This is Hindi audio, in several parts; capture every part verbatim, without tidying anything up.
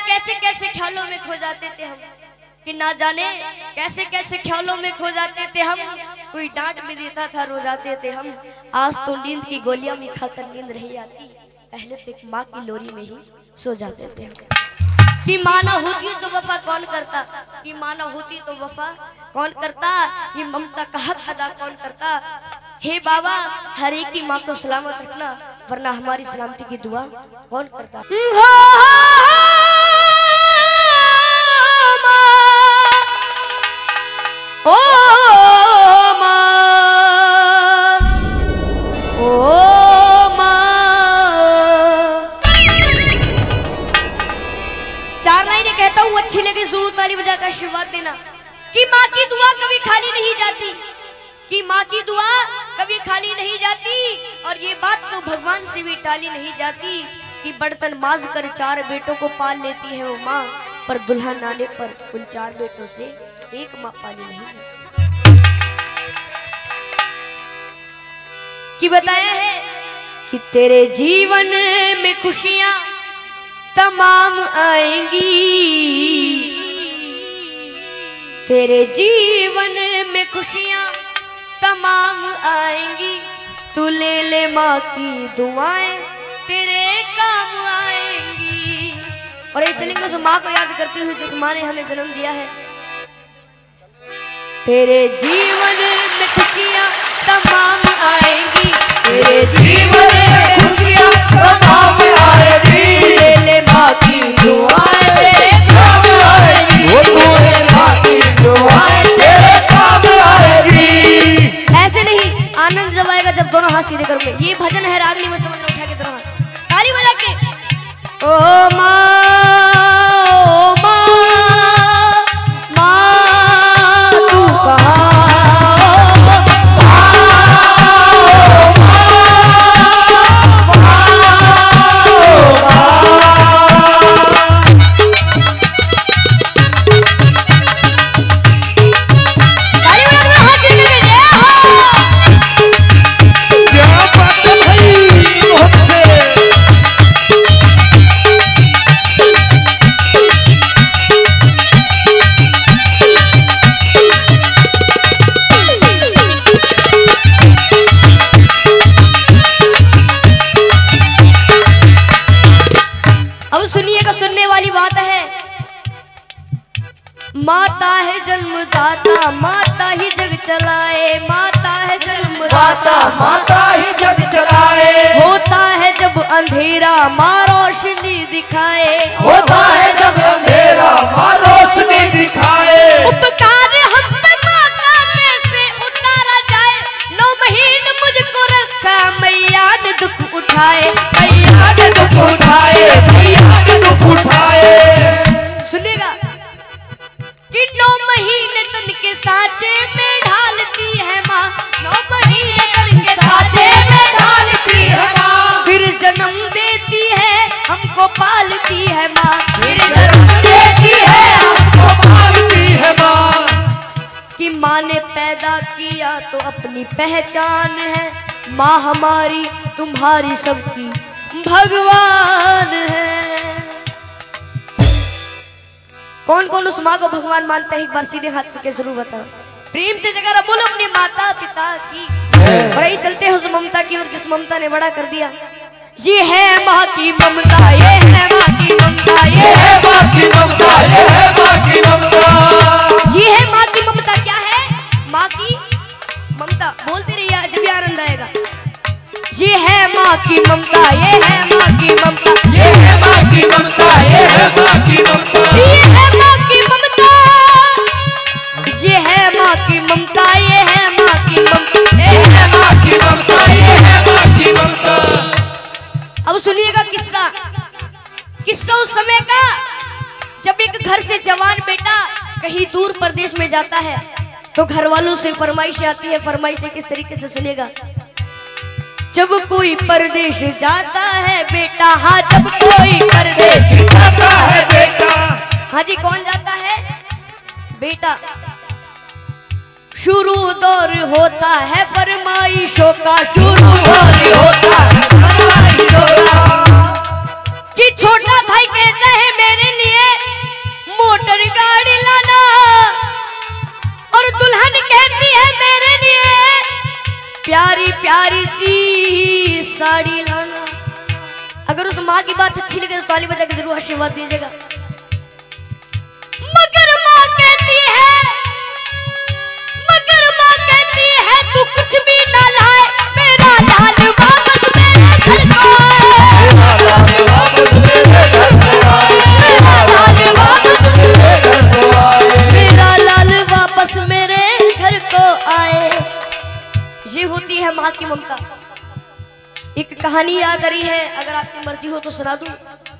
कैसे कैसे ख्यालों में खो जाते थे हम, कि ना जाने कैसे कैसे ख्यालों में खो जाते थे हम। कोई डांट भी देता था रो जाते थे हम। आज तो नींद की गोलियां भी खाकर नींद नहीं आती, पहले तो एक माँ की लोरी में ही सो जाते थे हम। कि माँ ना होती तो वफा कौन करता, कि माँ ना होती तो वफा कौन करता, कि ममता का हक अदा कौन करता। हे बाबा हर एक की माँ को सलामत रखना, वरना हमारी सलामती की दुआ कौन करता। ओ माँ, ओ माँ, चार लाइनें कहता हूँ, अच्छी लगे जरूर ताली बजाकर आशीर्वाद देना। कि माँ की दुआ कभी खाली नहीं जाती, कि माँ की दुआ कभी खाली नहीं जाती। और ये बात तो भगवान से भी टाली नहीं जाती, कि बर्तन माज कर चार बेटों को पाल लेती है वो माँ, पर दुल्हन आने पर उन चार बेटों से एक माँ पाली नहीं जाती। कि बताया है कि तेरे जीवन में खुशियां तमाम आएंगी, तेरे जीवन में खुशियां तमाम आएंगी। तू ले ले माँ की दुआएं तेरे काम आएंगी। और ये चलेंगे उस माँ को याद करते हुए जिस माँ ने हमें जन्म दिया है। तेरे जीवन में खुशियां तमाम आएंगी, तेरे जीवन में खुशियां तमाम आएंगी। ले ले माँ की दुआएं तेरे काम आएंगी, ले ले माँ की दुआएं तेरे काम आएंगी। ऐसे नहीं, आनंद जब आएगा जब दोनों हाथ सीधे करोगे। ये भजन है रागनी में, समझ लो, उठा के दोनों हाथ ताली बजा के। ओ माँ, ओ माँ, माँ तू कहाँ, माता है जन्मदाता, माता ही जग चलाए, माता है जन्मदाता, माता ही जग चलाए। होता है जब अंधेरा माँ रोशनी दिखाए, होता है जब अंधेरा माँ रोशनी दिखाए। उपकार हम पे माँ का कैसे उतारा जाए, नौ महीने मुझको रखा मैया ने दुख उठाए, मैया ने दुख उठाए, मैया ने दुख उठाए। सुनिएगा कि नौ महीने तन के सांचे में ढालती है माँ, नौ महीने तन के सांचे में ढालती है माँ, फिर जन्म देती है हमको पालती है माँ, फिर जन्म देती है हमको पालती है माँ। कि माँ ने पैदा किया तो अपनी पहचान है, माँ हमारी तुम्हारी सबकी भगवान है। कौन कौन उस माँ को भगवान मानता है, एक बार सीधे हाथ करके जरूर बताओ। प्रेम से जगह बोलो अपने माता पिता की। और यही चलते हैं उस ममता की ओर जिस ममता ने बड़ा कर दिया। ये है माँ की ममता, ये है माँ की ममता, ये है माँ की ममता, ये है माँ की ममता, ये है माँ की ममता। क्या है माँ की ममता? बोलते रहिए जब भी आनंद आएगा। ये है माँ की ममता, ये है माँ की ममता, ये है माँ की ममता, ये है माँ की ममता, ये है माँ की ममता, ये है माँ की ममता, ये है माँ की ममता, ये है माँ की ममता, ये है माँ की ममता। अब सुनिएगा किस्सा, किस्सा उस समय का जब एक घर से जवान बेटा कहीं दूर प्रदेश में जाता है तो घर वालों से फरमाइश आती है। फरमाइश किस तरीके से सुनेगा। जब कोई परदेश जाता है बेटा, हाँ जब कोई परदेश जाता है बेटा, हाँ जी कौन जाता है बेटा। शुरू दौर होता है फरमाइशों का, शुरू दौर होता है फरमाइशों का। कि छोटा भाई कहता है मेरे लिए प्यारी सी साड़ी लाना। अगर उस माँ की बात अच्छी लगे तो ताली बजा के जरूर आशीर्वाद दीजिएगा। मगर माँ कहती है, मगर माँ कहती है तू कुछ भी ना लाए, मेरा लाल वापस मेरे घर को आए, मेरा लाल वापस मेरे घर को आए, मेरा लाल वापस मेरे घर को आए, मेरा लाल वापस मेरे घर को आए। ये होती है माँ की ममता। एक कहानी याद आ रही है, अगर आपकी मर्जी हो तो सुना दूं।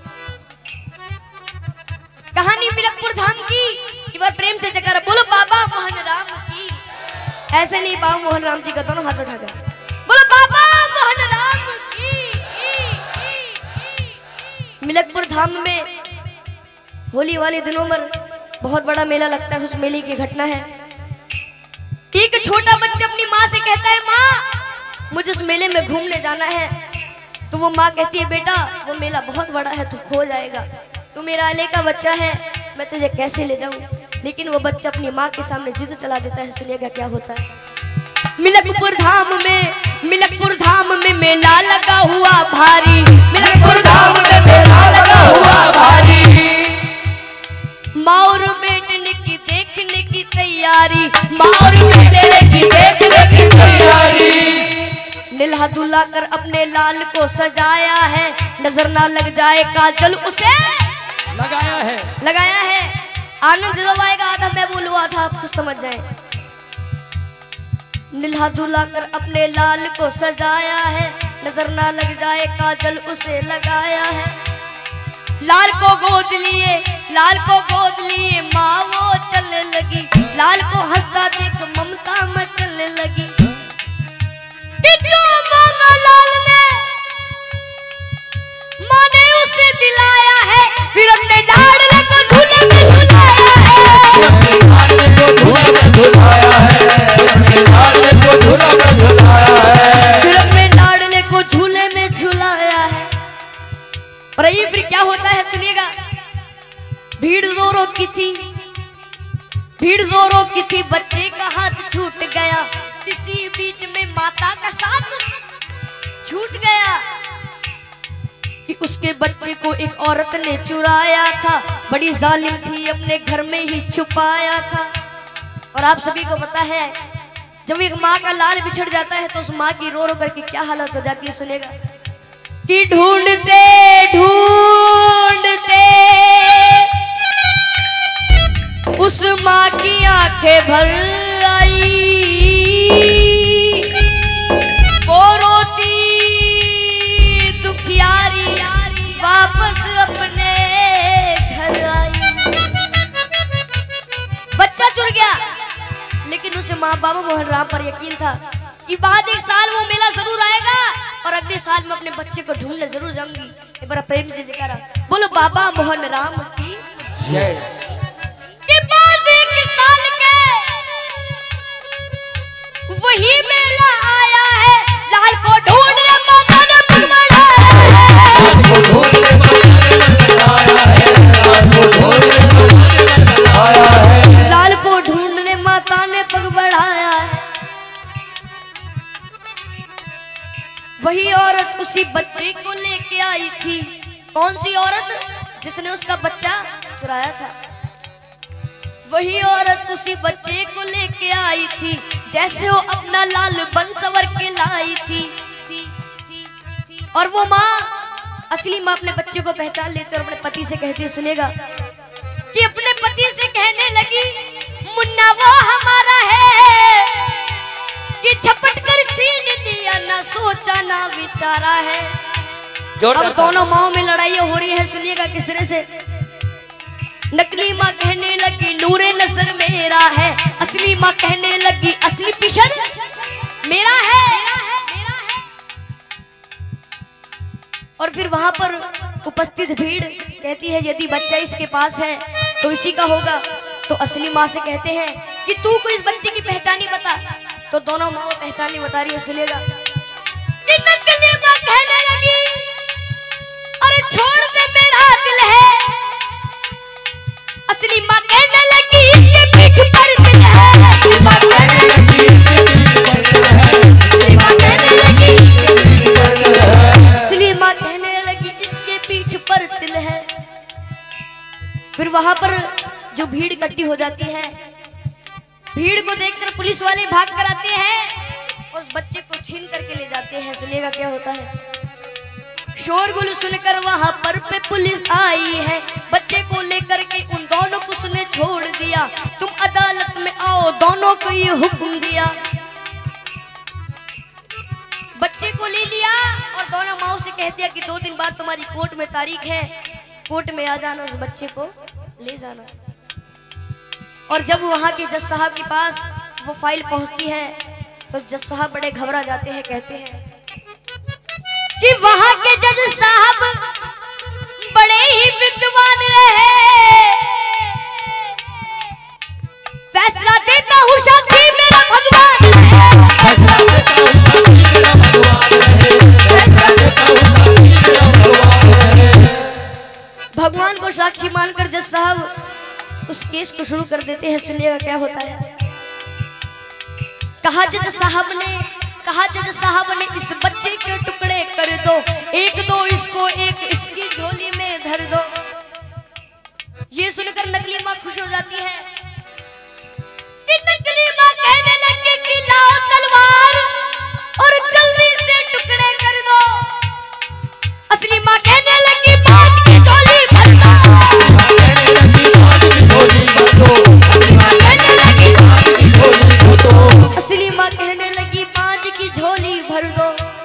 कहानी मिलकपुर धाम की। एक बार प्रेम से जयकारा बोलो बाबा मोहन राम की। ऐसे नहीं, बाबा मोहन राम जी का दोनों हाथ उठाकर बोलो बाबा मोहन राम की। मिलकपुर धाम में होली वाले दिनों में बहुत बड़ा मेला लगता है। उस मेले की घटना है, एक छोटा बच्चा अपनी माँ से कहता है, माँ मुझे उस मेले में घूमने जाना है। तो वो माँ कहती है, बेटा वो मेला बहुत बड़ा है, तू खो जाएगा, तू मेरा अले का बच्चा है, मैं तुझे कैसे ले जाऊं। लेकिन वो बच्चा अपनी माँ के सामने जिद चला देता है। सुनिएगा क्या होता है। मिलकपुर धाम में, मिलकपुर धाम में मेला लगा हुआ भारी, मिलकपुर धाम में मेला लगा हुआ भारी। माँ और बेटने की देखने की तैयारी, माँ और बेटने की देखने की तैयारी। निल्हा दुल्हा कर अपने लाल को सजाया है, नजर ना लग जाए काजल उसे लगाया है, लगाया है। आनंद जब आएगा आधा मैं बोलूआ था, आप तो समझ जाए। निल्हा दुल्हा कर अपने लाल को सजाया है, नजर ना लग जाए काजल उसे लगाया है। लाल को गोद लिए, लाल को गोद लिए माँ वो चलने लगी, लाल को हंसता देख ममता मचलने लगी। कि जो मांगा लाल ने, माँ ने उसे दिलाया है, फिर अपने लाडले को झूले में झुलाया है, लाडले को झूला में झुलाया है, लाडले को झूला में झुलाया है, फिर अपने लाडले को झूले में झुलाया है। और ये फिर क्या होता है सुनिएगा। भीड़ जोरों की थी, भीड़ जोरों की थी, बच्चे का हाथ छूट गया, इसी बीच में माता का साथ छूट गया। कि उसके बच्चे को एक औरत ने चुराया था, बड़ी जालिम थी, अपने घर में ही छुपाया था। और आप सभी को पता है, जब एक माँ का लाल बिछड़ जाता है तो उस माँ की रो रो करके क्या हालत हो जाती है। सुनेगा कि ढूंढते ढूंढते उस माँ की आंखें भर आई, वो रोती दुखियारी वापस अपने घर आई। बच्चा चुर गया, लेकिन उसे माँ बाबा मोहन राम पर यकीन था कि बाद एक साल वो मेला जरूर आएगा और अगले साल मैं अपने बच्चे को ढूंढने जरूर जाऊंगी। एक बार प्रेम से जयकारा बोलो बाबा मोहन राम की जय। कि बाद एक साल के वही मेला आया है, लाल को ढूंढने माता ने पग बढ़ाया है, लाल को ढूंढने लाल को ढूंढने माता ने पग बढ़ाया है। वही औरत उसी बच्चे को लेके आई थी। कौन सी औरत? जिसने उसका बच्चा चुराया था। वही औरत उसी बच्चे को लेके आई थी, जैसे वो अपना लाल बन सवर के लाई थी, थी, थी, थी। और वो माँ, असली माँ अपने बच्चे को पहचान लेती और अपने पति से कहती है, सुनेगा कि अपने पति से कहने लगी, मुन्ना वो हमारा है कि झपट कर छीन लिया, ना सोचा ना विचारा है। अब दोनों माओ में लड़ाइयाँ हो रही है। सुनिएगा किस तरह से। नकली माँ कहने लगी नूरे नजर मेरा है, असली माँ कहने लगी असली पिशन मेरा है। और फिर वहां पर उपस्थित भीड़ कहती है, यदि बच्चा इसके पास है तो इसी का होगा। तो असली माँ से कहते हैं कि तू को इस बच्चे की पहचानी बता। तो दोनों माँ पहचानी बता रही है। सुनिएगा कि नकली माँ कहने लगी, अरे छोड़ दे मेरा दिल है। असली माँ कहने लगी इसके पीठ पर दिल है। असली माँ कहने लगी, असली माँ कहने लगी फिर वहां पर जो भीड़ इकट्ठी हो जाती है, भीड़ को देखकर पुलिस वाले भाग कर आते हैं, उस बच्चे को छीन करके ले जाते हैं। सुनिएगा क्या होता है। शोरगुल सुनकर वहां पर पे पुलिस आई है, बच्चे को लेकर के उन दोनों को उसने छोड़ दिया। तुम अदालत में आओ, दोनों को ये हुक्म दिया। बच्चे को ले लिया और दोनों माओ से कह दिया कि दो दिन बाद तुम्हारी कोर्ट में तारीख है, कोर्ट में आ जाना, उस बच्चे को ले जाना। और जब वहां के जज साहब के पास वो फाइल पहुंचती है तो जज साहब बड़े घबरा जाते हैं, कहते हैं कि वहां के जज साहब बड़े ही विद्वान रहे, फैसला देता हूँ साक्षी मेरा भगवान भगवान को साक्षी मानकर जज साहब उस केस को शुरू कर देते हैं। सुनिएगा क्या होता है। कहा जज साहब ने कहा जज साहब ने इस बच्चे के टुकड़े कर दो, एक दो इसको, एक इसकी झोली में धर दो। ये सुनकर नकली माँ खुश हो जाती है कि नकली माँ कहने लगी कि लाओ तलवार और जल्दी से टुकड़े कर दो। असली माँ कहने लगी बाज की झोली भर दो। असली माँ कहने लगी बाज की झोली भर दो।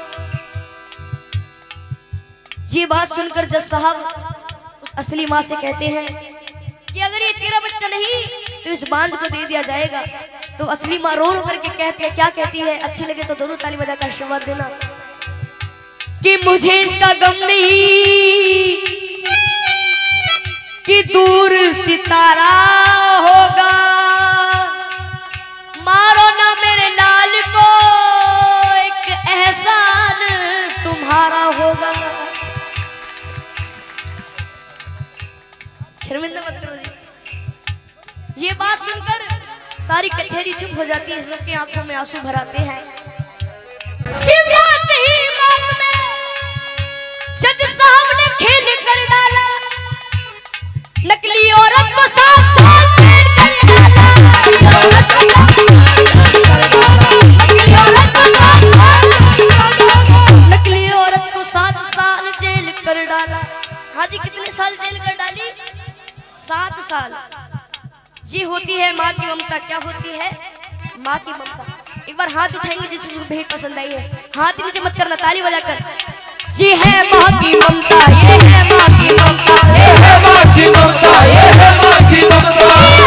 ये बात सुनकर जज साहब उस असली माँ से कहते हैं कि अगर ये तेरा बच्चा नहीं तो इस बांझ को दे दिया जाएगा। तो असली माँ रो रो करके कहती है, क्या कहती है, अच्छी लगे तो दोनों ताली बजाकर आशीर्वाद देना कि मुझे इसका गम नहीं कि दूर सितारा होगा, मारो ना मेरे लाल को, एक एहसान तुम्हारा होगा। शर्मिंदा मत करो जी। ये बात सुनकर सारी कचहरी चुप हो जाती है, सबकी आंखों में आंसू भर आते हैं। जज साहब ने खेल कर डाला, नकली औरत को सात साल जेल कर डाला। नकली औरत को सात साल जेल कर डाला। हाँ जी, कितने साल जेल कर डाली? सात साल। ये होती है माँ की ममता। क्या होती है? माँ की ममता। एक बार हाथ उठाएंगे जिसको भेंट पसंद आई है, हाथ नीचे मत करना, ताली बजाकर। ये है माँ की ममता, ये है माँ की ममता, ये है माँ की ममता, ये है माँ की ममता,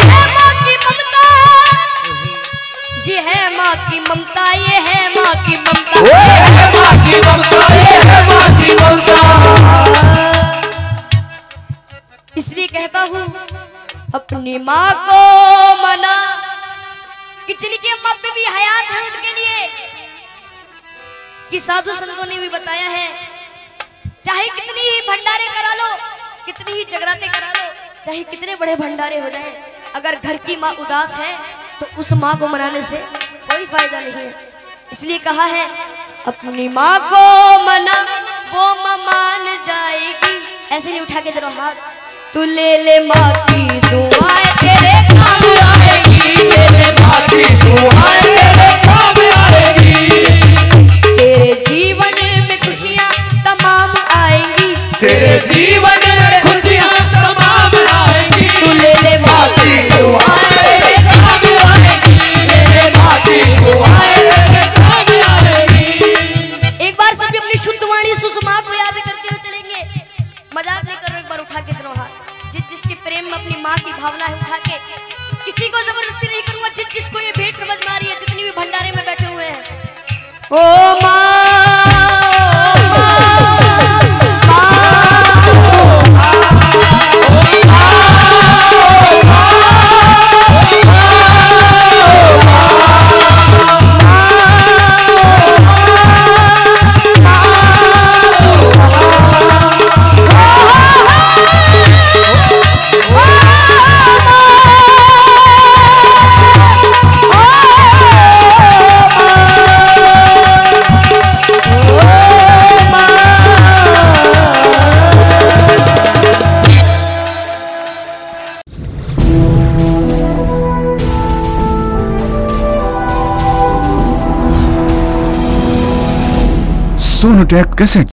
ये है माँ की ममता, ये है माँ की ममता, ये है माँ की ममता, ये है माँ की ममता। इसलिए कहता हूँ अपनी माँ को मना कि जिनकी अम्मा पे भी हयात है उनके लिए, कि साधु संतों ने भी बताया है, चाहे कितनी ही भंडारे करा लो, कितनी ही जगराते करा लो, चाहे कितने बड़े भंडारे हो जाए, अगर घर की माँ उदास है तो उस माँ को मनाने से कोई फायदा नहीं है। इसलिए कहा है अपनी माँ को मना, वो माँ मान जाएगी। ऐसे नहीं उठा के जरा हाथ, तू ले ले माँ की दुआएं तेरे काम आएगी, ले ले माँ की दुआएं तेरे काम आएगी। तेरे जीवन में खुशियाँ तमाम आएंगी, तेरे जीवन में खुशियाँ तमाम आएंगी। तू ले ले माँ की दुआएं तेरे काम आएगी, ले ले माँ की दुआएं तेरे काम आएगी। एक बार सभी अपनी शुद्ध वाणी सुषमा को याद करते हुए चलेंगे। मजाक नहीं कर रहे, एक बार उठा के दोनों हाथ। जिस जिसके प्रेम में अपनी माँ की भावना है उठा के, किसी को जबरदस्ती नहीं करूंगा। जिस जिसको ये भेंट समझ में आ रही है, जितनी भी भंडारे में बैठे हुए हैं, ओ माँ सोनोटेक कैसेट।